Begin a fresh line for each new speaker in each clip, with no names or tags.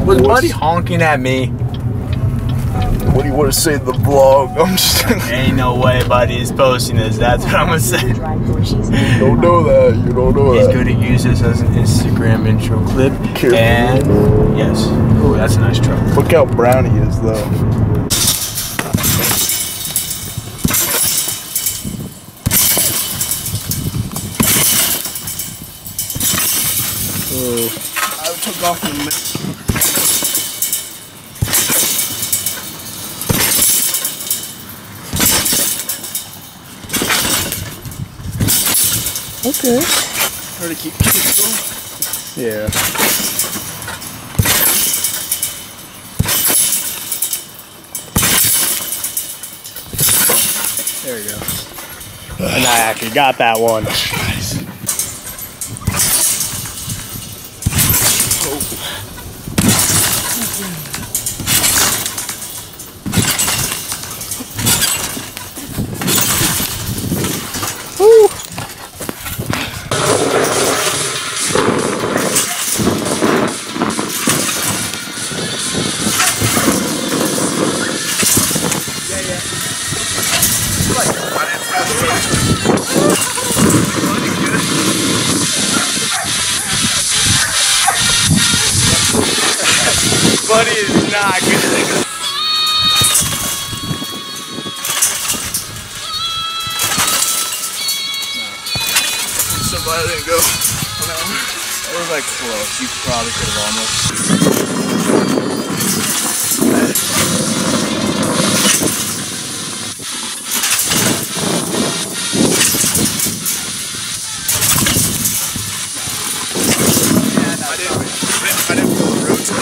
Was Buddy honking at me?
What do you want to say to the vlog? I'm just
Ain't no way Buddy is posting this. That's what I'm gonna say.
You don't know that. You don't know
He's
that.
going to use this as an Instagram intro clip.
Careful.
And yes. Ooh, that's a nice truck.
Look how brown he is, though. I took off the Okay. Try to keep it going. Yeah. There we go. And I actually got that one. Nice. Woo! Buddy is not good. So glad I didn't go. No. That was like close. You probably could have almost. I didn't feel the roots.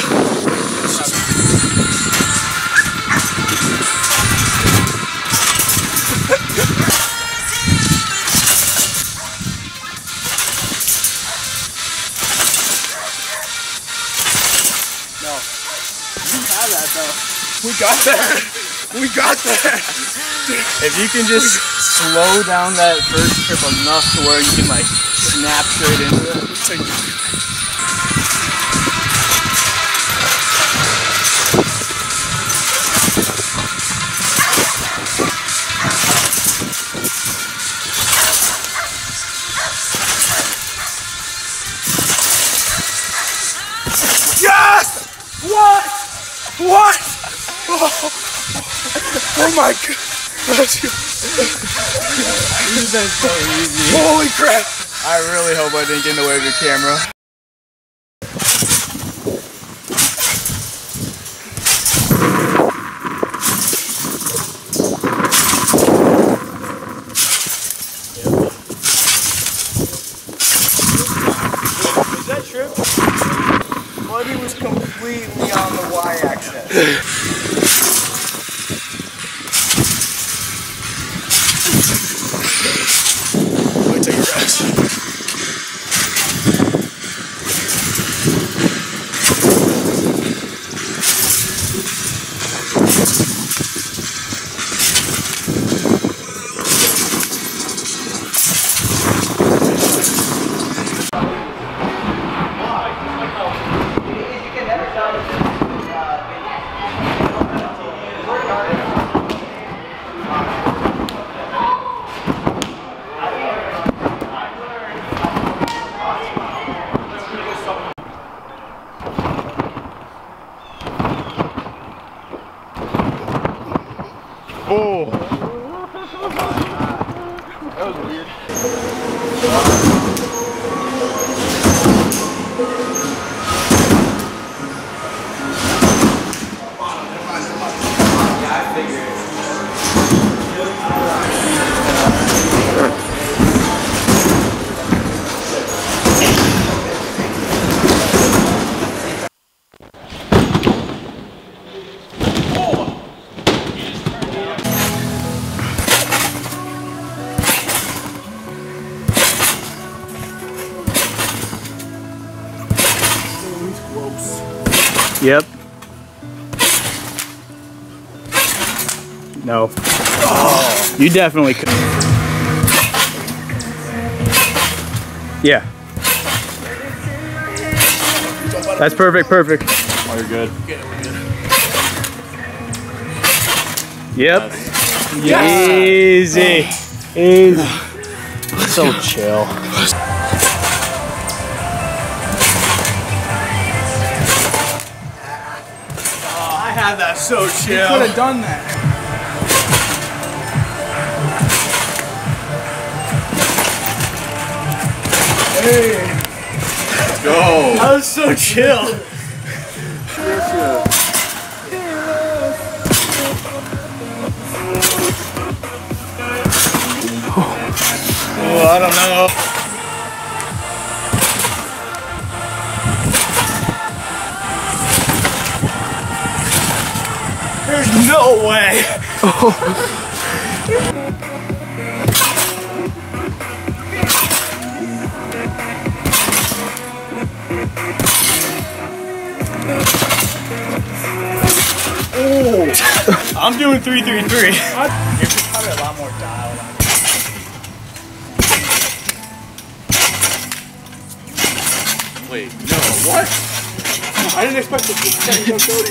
No. You have that though. We got there. We got there. If you can just slow down that first trip enough to where you can like snap straight into it. Yes! What? What? Oh my god. This has been so easy. Holy crap. I really hope I didn't get in the way of your camera. Was that true? Buddy was completely on the y-axis. Let me take a rest. Oh! That was weird. Yeah, I figured. Yep. No. Oh, you definitely could. Yeah. That's perfect, perfect. Oh, you're good.
Okay, we're good.
Yep. Easy. Easy. So chill.
I had that so chill.
You could have done that. Hey.
Let's go.
That was so chill.
Oh, I don't know.
There's no way.
I'm doing 3-3-3.
You're probably a lot more dialed on.
Wait, no, what?
I didn't expect to get Cody.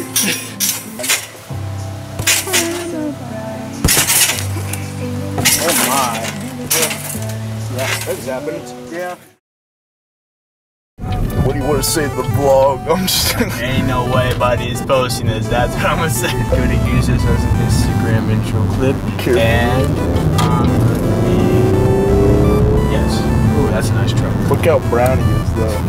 Oh my. Yeah, that's happened. Yeah.
What do you want to say to the vlog? I'm just
Ain't no way buddy is posting this. That's what I'm gonna say. Gonna use this as an Instagram intro clip.
Careful.
And yes. Ooh, that's a nice truck.
look how brown he is though.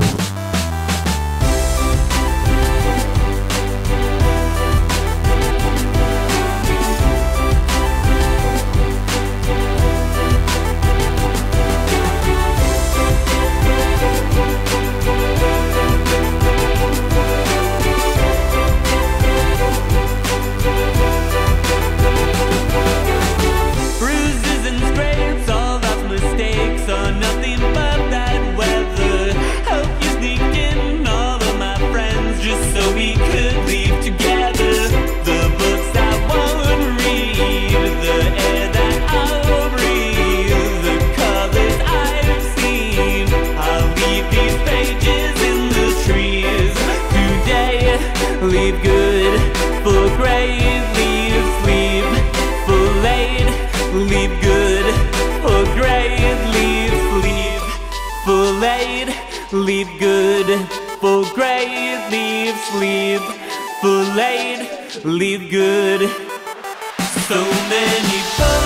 Leave good for great, leave sleep for late. Leave good for great, leave sleep for late. Leave good for great, leave sleep for late. Leave good. So many